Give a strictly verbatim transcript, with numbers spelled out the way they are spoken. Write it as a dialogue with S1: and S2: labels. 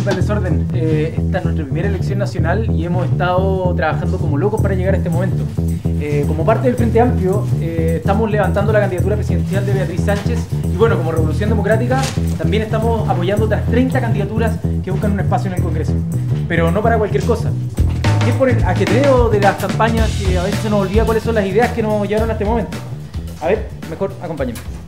S1: disculpa el desorden. Eh, esta es nuestra primera elección nacional y hemos estado trabajando como locos para llegar a este momento. Eh, como parte del Frente Amplio, eh, estamos levantando la candidatura presidencial de Beatriz Sánchez y bueno, como Revolución Democrática, también estamos apoyando otras treinta candidaturas que buscan un espacio en el Congreso. Pero no para cualquier cosa. Es por el ajetreo de las campañas que a veces se nos olvida cuáles son las ideas que nos llevaron a este momento. A ver, mejor acompáñenme.